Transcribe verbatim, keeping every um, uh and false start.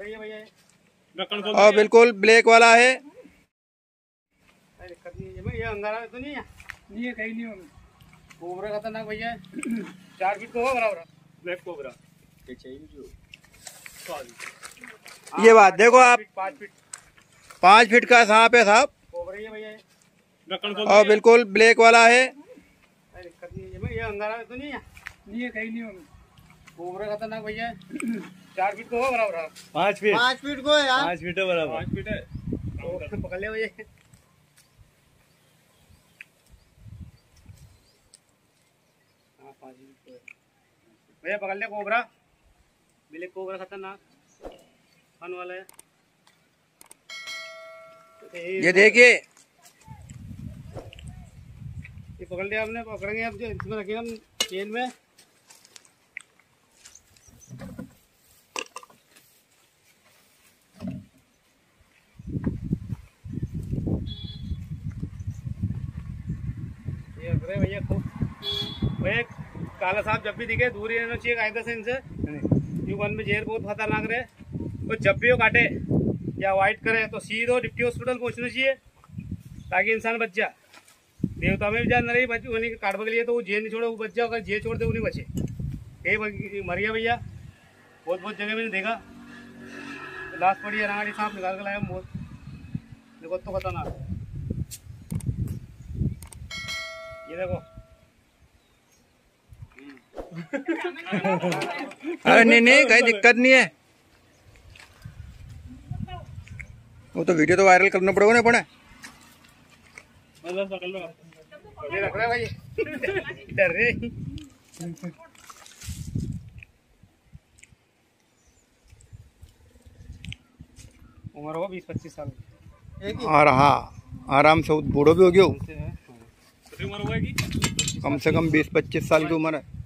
और बिल्कुल ब्लैक वाला है। दिक्कत नहीं है ये अंगारा तो नहीं है, नहीं है कहीं नहीं होगा। कोबरा खतरनाक भैया है। चार फीट को हो बराबर ब्लैक कोबरा चाहिए जो। ये बात देखो आप, पाँच फीट पाँच फीट का सांप है साहब, कोबरा है भैया। और बिल्कुल ब्लैक वाला है। दिक्कत नहीं है ये अंगारा तो नहीं है, नहीं है कहीं नहीं होगा। कोबरा खतरनाक भैया है। चार फीट को हो बराबर पाँच फीट पाँच फीट को है यार, पाँच फीट है बराबर। पाँच फीट है तो पकड़ ले भैया। हाँ पाँच फीट को है भैया, पकड़ ले कोबरा, ब्लैक कोबरा खतरनाक फन वाला है। ये देखिए ये पकड़ लिया हमने, पकड़ेंगे अब जो इसमें रखेंगे हम चेन में। ये रख रहे भैया खूब भैया। काला साहब जब भी दिखे दूर ही रहना चाहिए कायदा से इनसे। यूं वन में जहर बहुत खतरनाक रहे, तो जब भी वो काटे या वाइट करे तो सीधो डिप्टी हॉस्पिटल पहुंचना चाहिए ताकि इंसान बच जाए। देवता में भी जान रही बच उन्हीं काटने के लिए, तो वो जेल नहीं छोड़े वो बच जाओ, अगर जेल छोड़ दे वो नहीं बचे। ये मर गया भैया, बहुत बहुत जगह मैंने देखा लाश पड़ी है, रांगाड़ी सांप निकाल के लाया बहुत। देखो तो खतरनाक, ये देखो। अरे नहीं नहीं कहीं दिक्कत नहीं है, वो तो वीडियो तो वायरल करना पड़ेगा ना पड़े। ये रख रहे भाई डर रहे। उम्र हो बीस पच्चीस साल और हाँ आराम से बूढ़ो भी हो गया, उम्र हुआ है कि कम से कम बीस पच्चीस साल की उम्र है।